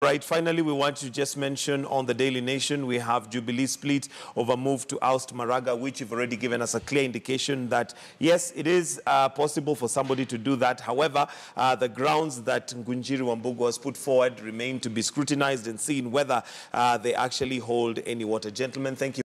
right, finally, we want to just mention on the Daily Nation, we have Jubilee split over move to oust Maraga, which you've already given us a clear indication that, yes, it is possible for somebody to do that. However, the grounds that Ngunjiri Wambugu has put forward remain to be scrutinized and seen whether they actually hold any water. Gentlemen, thank you.